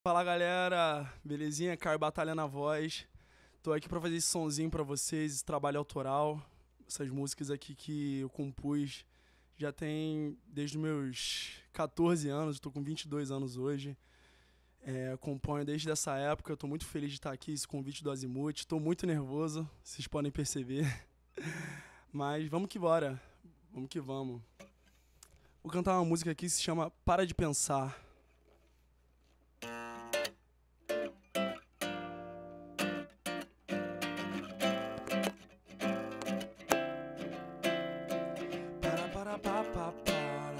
Fala galera, belezinha? Caio Batalha na voz. Tô aqui pra fazer esse sonzinho pra vocês, esse trabalho autoral. Essas músicas aqui que eu compus já tem desde os meus 14 anos, tô com 22 anos hoje. Componho desde essa época, tô muito feliz de estar aqui, esse convite do Azimuth. Tô muito nervoso, vocês podem perceber. Mas vamos que bora, vamos que vamos. Vou cantar uma música aqui que se chama Para de Pensar. Para.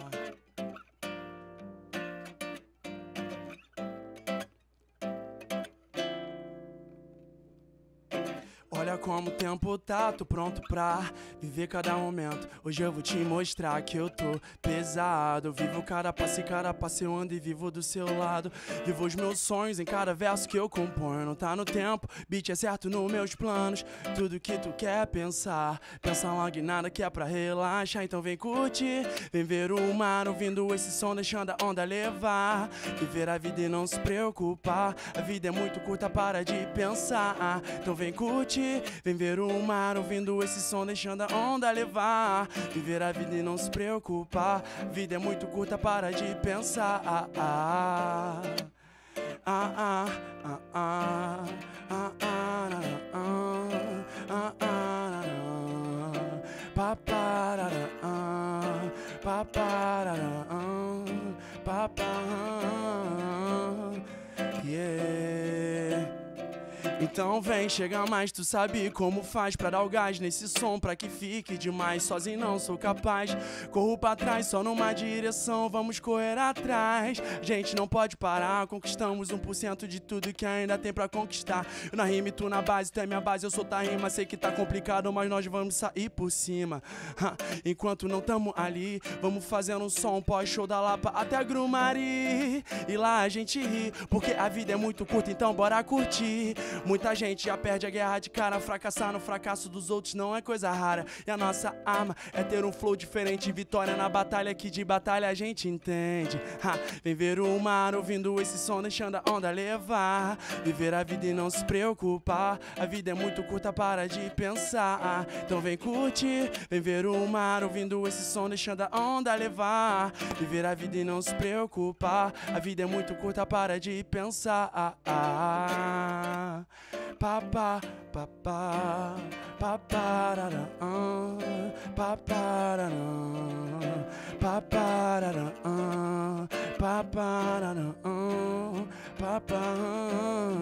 Olha como o tempo tá, tô pronto pra viver cada momento. Hoje eu vou te mostrar que eu tô pesado. Eu vivo cada passo eu ando e vivo do seu lado. Vivo os meus sonhos em cada verso que eu componho. Não tá no tempo, beat é certo nos meus planos. Tudo que tu quer pensar, pensa logo em nada que é pra relaxar. Então vem curtir, vem ver o mar ouvindo esse som, deixando a onda levar. Viver a vida e não se preocupar. A vida é muito curta, para de pensar. Então vem curtir, vem ver o mar ouvindo esse som, deixando a onda levar. Viver a vida e não se preocupar. A vida é muito curta, para de pensar. Yeah. Então vem, chega mais, tu sabe como faz pra dar o gás nesse som, pra que fique demais. Sozinho não sou capaz, corro pra trás só numa direção, vamos correr atrás. Gente, não pode parar, conquistamos 1% de tudo que ainda tem pra conquistar. Eu na rima e tu na base, tu é minha base, eu sou tua rima. Sei que tá complicado, mas nós vamos sair por cima. Enquanto não tamo ali, vamos fazendo um som pós-show da Lapa até Grumari. E lá a gente ri, porque a vida é muito curta, então bora curtir. Muita gente já perde a guerra de cara. Fracassar no fracasso dos outros não é coisa rara. E a nossa arma é ter um flow diferente. Vitória na batalha, que de batalha a gente entende. Vem ver o mar ouvindo esse som, deixando a onda levar. Viver a vida e não se preocupar. A vida é muito curta, para de pensar. Então vem curtir, vem ver o mar ouvindo esse som, deixando a onda levar. Viver a vida e não se preocupar. A vida é muito curta, para de pensar. Papá, papá, papararã, papararã, papararã, papararã, papararã.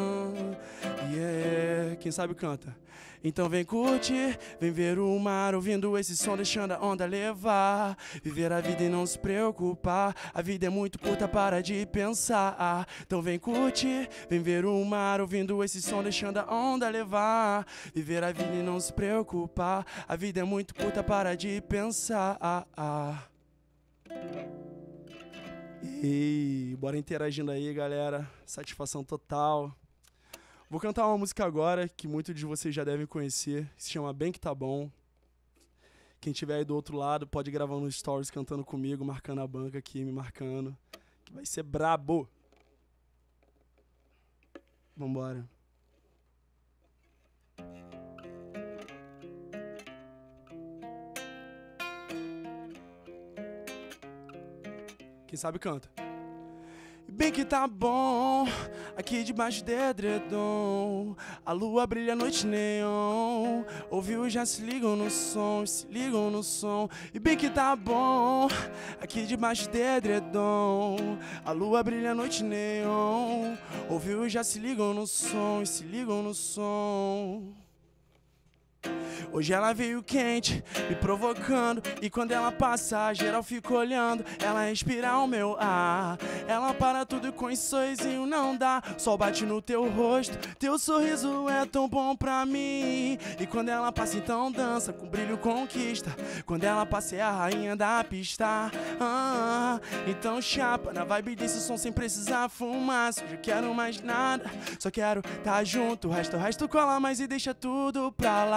Yeah, quem sabe canta. Então vem curtir, vem ver o mar ouvindo esse som, deixando a onda levar. Viver a vida e não se preocupar. A vida é muito curta, para de pensar. Então vem curtir, vem ver o mar ouvindo esse som, deixando a onda levar. Viver a vida e não se preocupar. A vida é muito curta, para de pensar. E bora interagindo aí, galera. Satisfação total. Vou cantar uma música agora que muitos de vocês já devem conhecer, que se chama Bem Que Tá Bom. Quem tiver aí do outro lado pode gravar nos stories cantando comigo, marcando a banca aqui, me marcando, que vai ser brabo. Vambora. Quem sabe canta. Bem que tá bom, aqui debaixo de edredom. A lua brilha a noite neon. Ouviu, já se ligam no som, se ligam no som. E bem que tá bom, aqui debaixo de edredom. A lua brilha a noite neon. Ouviu, já se ligam no som, se ligam no som. Hoje ela veio quente, me provocando. E quando ela passa, geral fica olhando. Ela respira o meu ar. Ela para tudo com esse sorrisinho, não dá. Sol bate no teu rosto, teu sorriso é tão bom pra mim. E quando ela passa, então dança, com brilho conquista. Quando ela passa, é a rainha da pista. Então chapa, na vibe desse som sem precisar fumar. Hoje eu quero mais nada, só quero tá junto. O resto cola mais e deixa tudo pra lá.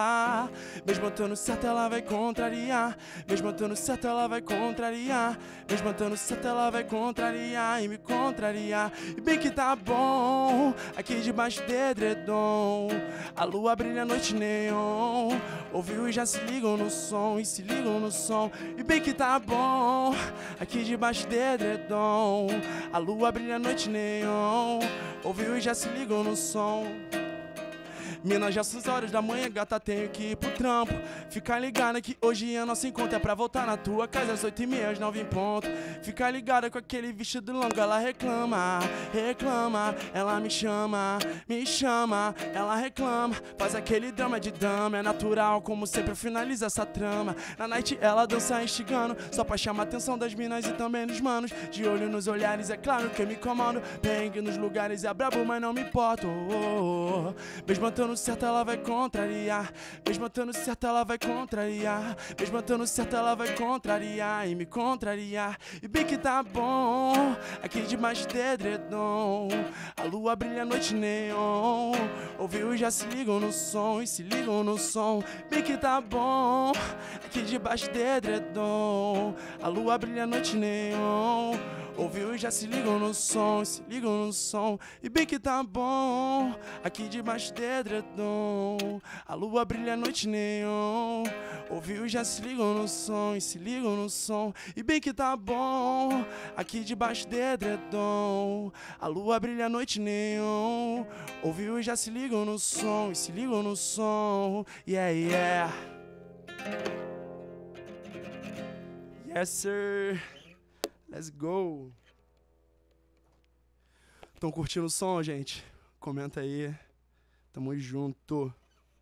Mesmo eu estando certo, ela vai contrariar. Mesmo eu estando certo, ela vai contrariar. Mesmo eu estando certo, ela vai contrariar e me contrariar. E bem que tá bom, aqui debaixo de edredom. A lua brilha a noite neon. Ouviu e já se ligam no som, e se ligam no som. E bem que tá bom, aqui debaixo de edredom. A lua brilha a noite neon. Ouviu e já se ligam no som. Mina, já são as horas da manhã, gata, tenho que ir pro trampo. Fica ligada que hoje é nosso encontro. É pra voltar na tua casa às 8h30, às 9 em ponto. Fica ligada com aquele vestido longo, ela reclama, reclama. Ela me chama, ela reclama. Faz aquele drama de dama, é natural, como sempre finaliza essa trama. Na night ela dança instigando, só pra chamar a atenção das minas e também dos manos. De olho nos olhares, é claro que eu me comando. Bang nos lugares, é brabo, mas não me importo. Mesmo eu tô no certo, ela vai contrariar. Mesmo eu estando certo, ela vai contrariar. Mesmo eu estando certo, ela vai contrariar e me contrariar. E bem que tá bom, aqui debaixo de edredom. A lua brilha a noite neon. Ouviu e já se ligam no som, e se ligam no som. Bem que tá bom, aqui debaixo de edredom. A lua brilha a noite neon. Ouviu e já se ligam no som, se ligam no som. E bem que tá bom, aqui debaixo de edredom. A lua brilha a noite neon. Ouviu e já se ligam no som, e se ligam no som. E bem que tá bom, aqui debaixo de edredom. A lua brilha a noite neon. Ouviu e já se ligam no som, e se ligam no som. Yeah, yeah. Yes, sir. Let's go. Tão curtindo o som, gente? Comenta aí. Tamo junto.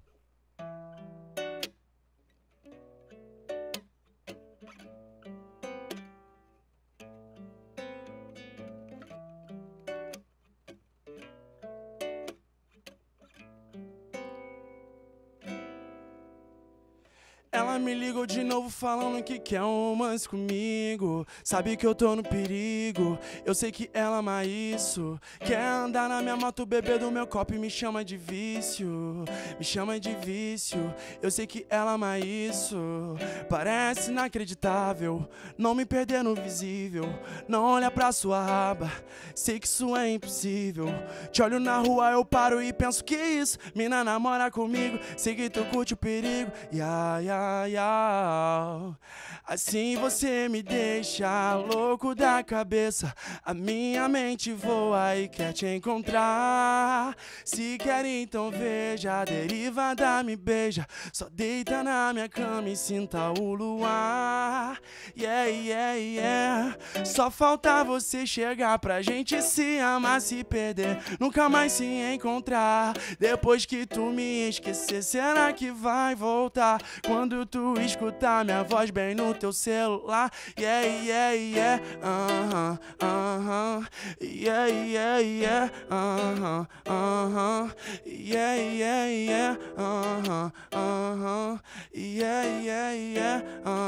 Ela me ligou de novo falando que quer um romance comigo. Sabe que eu tô no perigo, eu sei que ela ama isso. Quer andar na minha moto, beber do meu copo e me chama de vício. Me chama de vício, eu sei que ela ama isso. Parece inacreditável, não me perder no visível. Não olha pra sua raba, sei que isso é impossível. Te olho na rua, eu paro e penso que isso. Mina namora comigo, sei que tu curte o perigo. Assim você me deixa louco da cabeça. A minha mente voa e quer te encontrar. Se quer então veja, a derivada me beija. Só deita na minha cama e sinta o luar. Yeah, yeah, yeah. Só falta você chegar pra gente se amar, se perder, nunca mais se encontrar. Depois que tu me esquecer, será que vai voltar? Quando tu escutar minha voz bem no teu celular. Yeah, yeah, yeah. Yeah, yeah, yeah. Yeah, yeah, yeah. Yeah, yeah, yeah.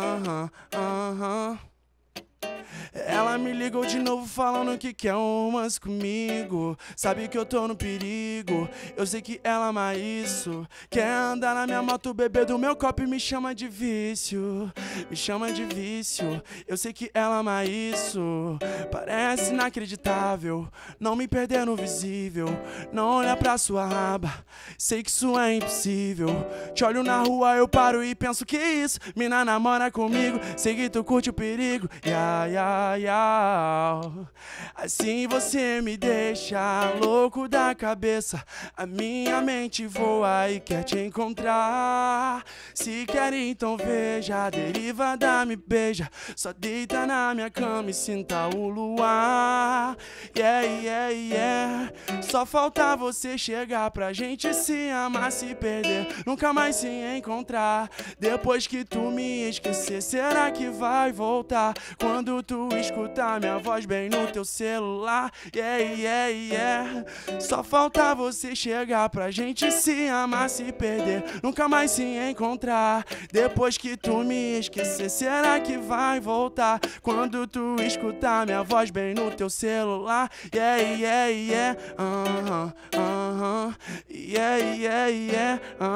Ela me ligou de novo falando que quer um romance comigo. Sabe que eu tô no perigo, eu sei que ela ama isso. Quer andar na minha moto, beber do meu copo e me chama de vício. Me chama de vício, eu sei que ela ama isso. Parece inacreditável, não me perder no visível. Não olha pra sua raba, sei que isso é impossível. Te olho na rua, eu paro e penso que isso. Mina namora comigo, sei que tu curte o perigo. Yeah, yeah, yeah. Assim você me deixa louco da cabeça. A minha mente voa e quer te encontrar. Se quer então veja, a derivada me beija. Só deita na minha cama e sinta o luar. Yeah, yeah, yeah. Só falta você chegar pra gente se amar, se perder, nunca mais se encontrar. Depois que tu me esquecer, será que vai voltar? Quando tu escutar minha voz bem no teu celular. Yeah, yeah, yeah. Só falta você chegar pra gente se amar, se perder, nunca mais se encontrar. Depois que tu me esquecer, será que vai voltar? Quando tu escutar minha voz bem no teu celular. Yeah, yeah, yeah. yeah, yeah, yeah,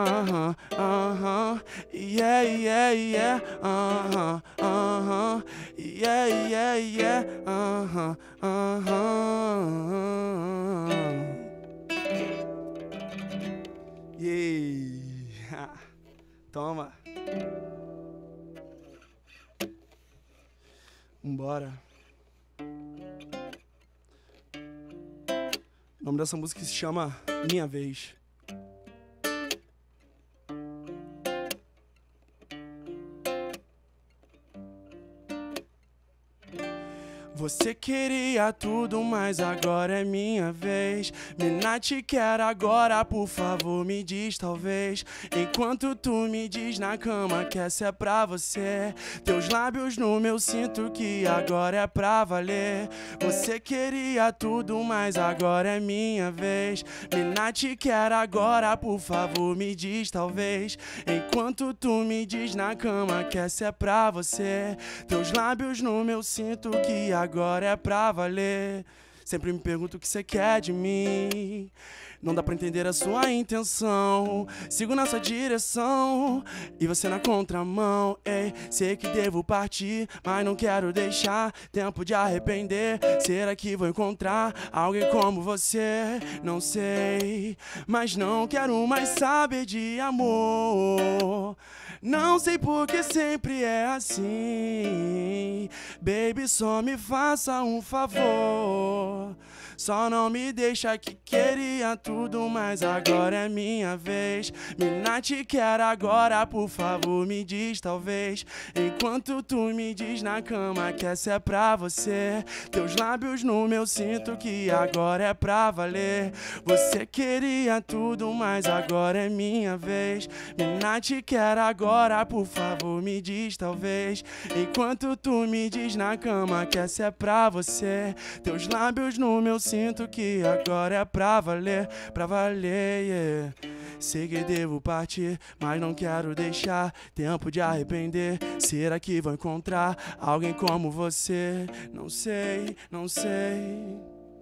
yeah, yeah, yeah, yeah, yeah, yeah, yeah. Toma. Vambora. O nome dessa música se chama Minha Vez. Você queria tudo, mas agora é minha vez. Mina, te quero agora, por favor, me diz talvez. Enquanto tu me diz na cama que essa é pra você. Teus lábios no meu cinto que agora é pra valer. Você queria tudo, mas agora é minha vez. Mina, te quero agora, por favor, me diz talvez. Enquanto tu me diz na cama que essa é pra você. Teus lábios no meu cinto que agora é pra valer. Sempre me pergunto o que você quer de mim. Não dá pra entender a sua intenção. Sigo na sua direção e você na contramão. Ei, sei que devo partir, mas não quero deixar tempo de arrepender. Será que vou encontrar alguém como você? Não sei, mas não quero mais saber de amor. Não sei porque sempre é assim. Baby, só me faça um favor. Só não me deixa que queria tudo, mas agora é minha vez. Mina, te quero agora, por favor, me diz talvez. Enquanto tu me diz na cama que essa é pra você. Teus lábios no meu cinto que agora é pra valer. Você queria tudo, mas agora é minha vez. Mina, te quero agora, por favor, me diz talvez. Enquanto tu me diz na cama que essa é pra você. Teus lábios no meu sinto que agora é pra valer, yeah. Sei que devo partir, mas não quero deixar tempo de arrepender. Será que vou encontrar alguém como você? Não sei, não sei.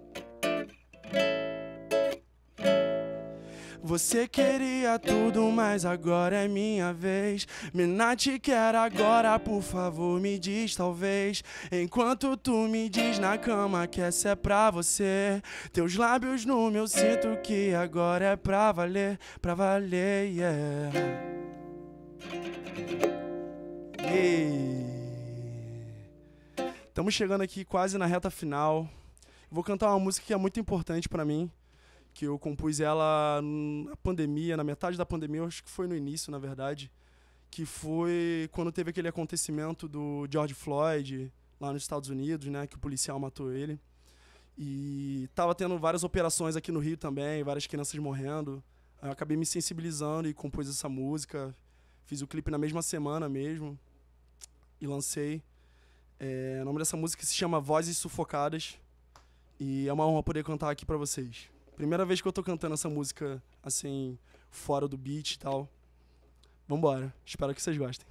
Você queria tudo, mas agora é minha vez. Mina, te quero agora, por favor, me diz talvez. Enquanto tu me diz na cama que essa é pra você. Teus lábios no meu cinto que agora é pra valer, yeah. Estamos chegando aqui quase na reta final. Vou cantar uma música que é muito importante pra mim, que eu compus ela na pandemia, na metade da pandemia, eu acho que foi no início, na verdade, que foi quando teve aquele acontecimento do George Floyd, lá nos Estados Unidos, né, que o policial matou ele. E tava tendo várias operações aqui no Rio também, várias crianças morrendo. Aí eu acabei me sensibilizando e compus essa música. Fiz o clipe na mesma semana mesmo e lancei. O nome dessa música se chama Vozes Sufocadas e é uma honra poder cantar aqui pra vocês. Primeira vez que eu tô cantando essa música, assim, fora do beat e tal. Vambora, espero que vocês gostem.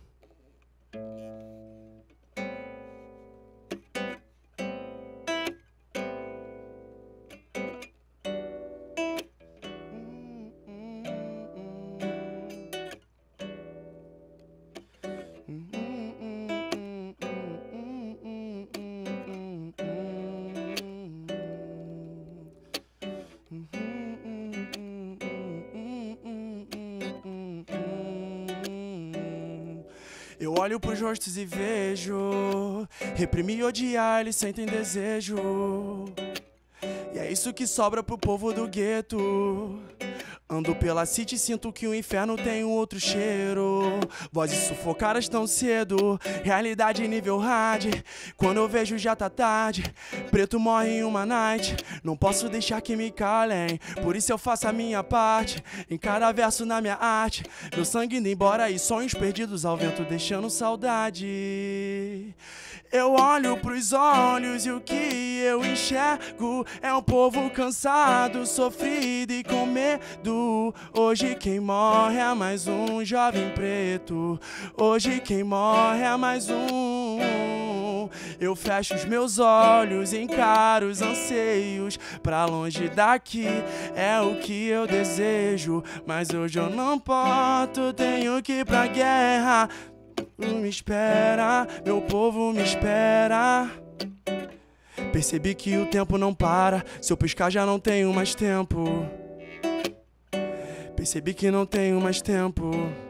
Eu olho pros rostos e vejo reprimir e odiar, eles sentem desejo. E é isso que sobra pro povo do gueto. Ando pela city e sinto que o inferno tem um outro cheiro. Vozes sufocadas tão cedo, realidade nível hard. Quando eu vejo já tá tarde, preto morre em uma night. Não posso deixar que me calem, por isso eu faço a minha parte. Em cada verso na minha arte, meu sangue indo embora e sonhos perdidos ao vento deixando saudade. Eu olho pros olhos e o que eu enxergo é um povo cansado, sofrido e com medo. Hoje quem morre é mais um jovem preto. Hoje quem morre é mais um. Eu fecho os meus olhos, encaro os anseios. Pra longe daqui é o que eu desejo, mas hoje eu não posso, tenho que ir pra guerra. Me espera, meu povo me espera. Percebi que o tempo não para, se eu piscar já não tenho mais tempo. Percebi que não tenho mais tempo.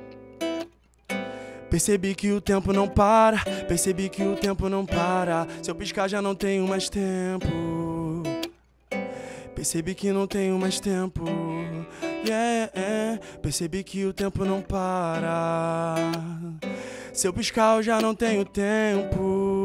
Percebi que o tempo não para, percebi que o tempo não para, se eu piscar já não tenho mais tempo. Percebi que não tenho mais tempo. Percebi que o tempo não para, se eu piscar eu já não tenho tempo.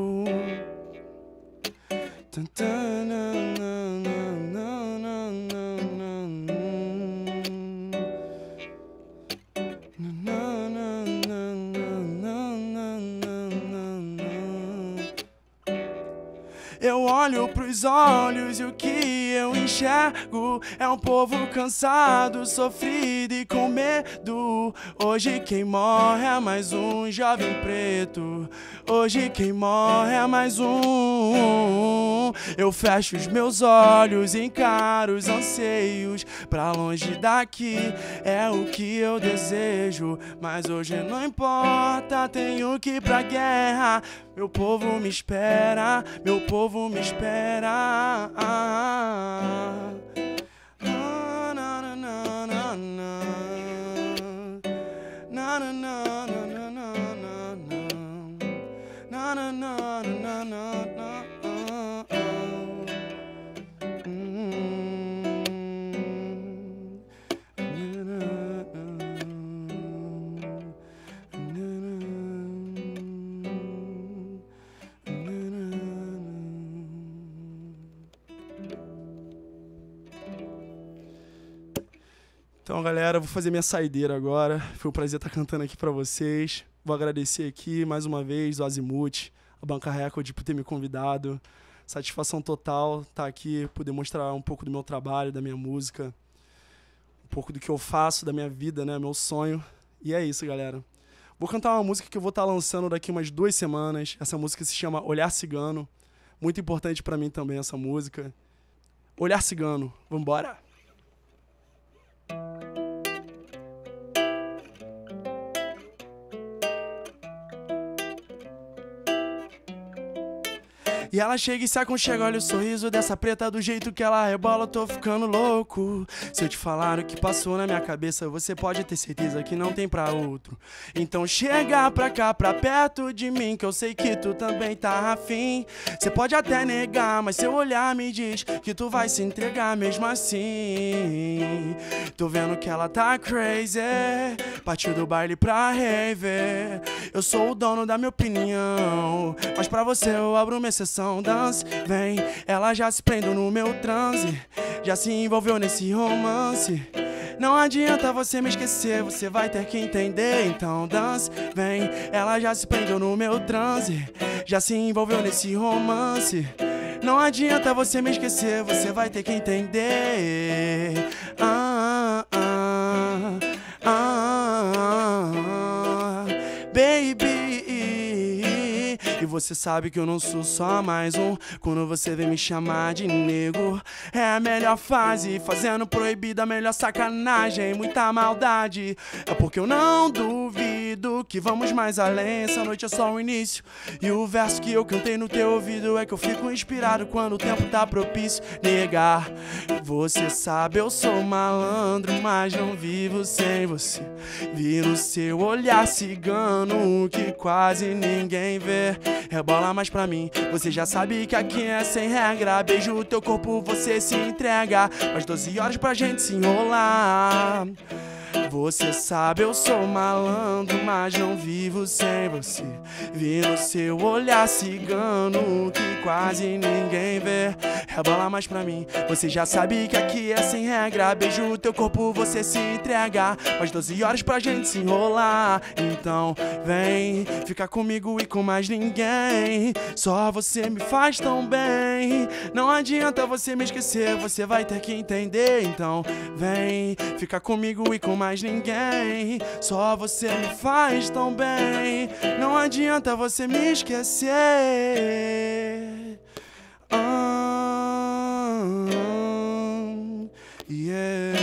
Eu olho pros olhos e o que eu enxergo é um povo cansado, sofrido e com medo. Hoje quem morre é mais um jovem preto. Hoje quem morre é mais um. Eu fecho os meus olhos, encaro os anseios. Pra longe daqui é o que eu desejo, mas hoje não importa, tenho que ir pra guerra. Meu povo me espera, meu povo me espera. Então, galera, vou fazer minha saideira agora. Foi um prazer estar cantando aqui pra vocês. Vou agradecer aqui, mais uma vez, o Azimuth, a Banca Record, por ter me convidado. Satisfação total estar aqui, poder mostrar um pouco do meu trabalho, da minha música, um pouco do que eu faço, da minha vida, né, meu sonho. E é isso, galera. Vou cantar uma música que eu vou estar lançando daqui umas 2 semanas. Essa música se chama Olhar Cigano. Muito importante pra mim também essa música. Olhar Cigano. Vambora! E ela chega e se aconchega, olha o sorriso dessa preta, do jeito que ela rebola, eu tô ficando louco. Se eu te falar o que passou na minha cabeça, você pode ter certeza que não tem pra outro. Então chega pra cá, pra perto de mim, que eu sei que tu também tá afim. Você pode até negar, mas seu olhar me diz que tu vai se entregar mesmo assim. Tô vendo que ela tá crazy, partiu do baile pra rave. Eu sou o dono da minha opinião, mas pra você eu abro uma exceção. Dance, vem, ela já se prendeu no meu transe, já se envolveu nesse romance. Não adianta você me esquecer, você vai ter que entender. Então dance, vem, ela já se prendeu no meu transe, já se envolveu nesse romance. Não adianta você me esquecer, você vai ter que entender. Baby. E você sabe que eu não sou só mais um. Quando você vem me chamar de nego, é a melhor fase, fazendo proibida a melhor sacanagem. Muita maldade, é porque eu não duvido que vamos mais além. Essa noite é só o início, e o verso que eu cantei no teu ouvido é que eu fico inspirado quando o tempo tá propício. Negar, você sabe eu sou malandro, mas não vivo sem você. Vi no seu olhar cigano que quase ninguém vê. Rebola mais pra mim, você já sabe que aqui é sem regra. Beijo o teu corpo, você se entrega. Mais 12 horas pra gente se enrolar. Você sabe eu sou malandro, mas não vivo sem você. Vi no seu olhar cigano que quase ninguém vê. Rebola mais pra mim, você já sabe que aqui é sem regra. Beijo o teu corpo, você se entrega. Mais 12 horas pra gente se enrolar. Então vem, fica comigo e com mais ninguém. Só você me faz tão bem. Não adianta você me esquecer, você vai ter que entender. Então vem, fica comigo e com mais mais ninguém. Só você me faz tão bem. Não adianta você me esquecer. Yeah.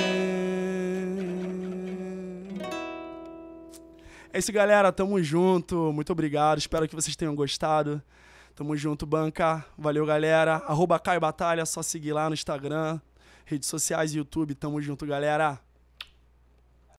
É isso, galera. Tamo junto. Muito obrigado. Espero que vocês tenham gostado. Tamo junto, banca. Valeu, galera. @CaioBatalha. Só seguir lá no Instagram, redes sociais e YouTube. Tamo junto, galera.